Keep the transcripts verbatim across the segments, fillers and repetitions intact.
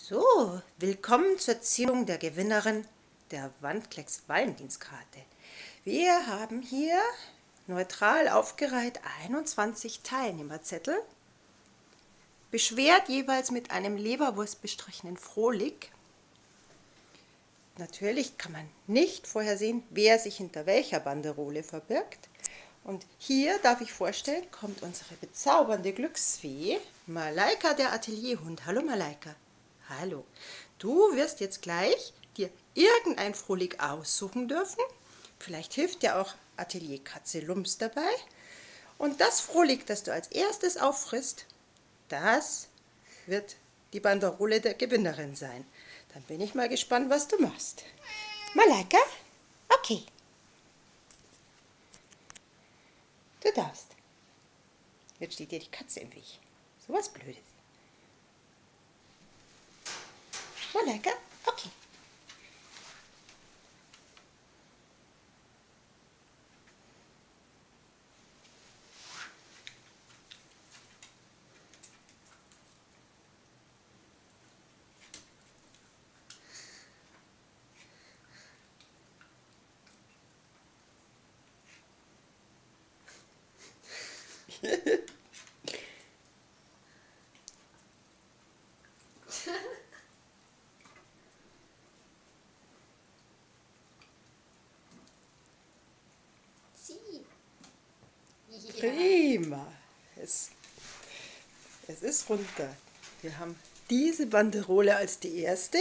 So, willkommen zur Ziehung der Gewinnerin der Wandklecks Valentinskarte. Wir haben hier neutral aufgereiht einundzwanzig Teilnehmerzettel, beschwert jeweils mit einem leberwurstbestrichenen Frohlich. Natürlich kann man nicht vorhersehen, wer sich hinter welcher Banderole verbirgt. Und hier, darf ich vorstellen, kommt unsere bezaubernde Glücksfee, Malaika der Atelierhund. Hallo Malaika. Hallo. Du wirst jetzt gleich dir irgendein Frohlich aussuchen dürfen. Vielleicht hilft dir auch Atelierkatze Lumps dabei. Und das Frohlich, das du als erstes auffrisst, das wird die Banderole der Gewinnerin sein. Dann bin ich mal gespannt, was du machst. Malaika? Okay. Du darfst. Jetzt steht dir die Katze im Weg. So was Blödes. Malaika? Okay. Prima. Es, es ist runter. Wir haben diese Banderole als die erste.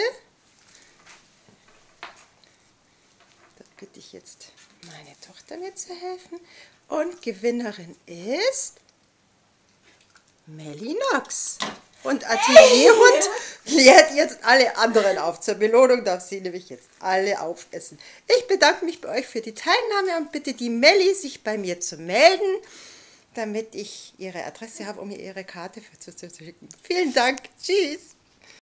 Da bitte ich jetzt meine Tochter mir zu helfen. Und Gewinnerin ist Melly Knox. Und Atelierhund klärt jetzt alle anderen auf. Zur Belohnung darf sie nämlich jetzt alle aufessen. Ich bedanke mich bei euch für die Teilnahme und bitte die Melly, sich bei mir zu melden, damit ich ihre Adresse habe, um ihr ihre Karte zuzuschicken. Vielen Dank. Tschüss.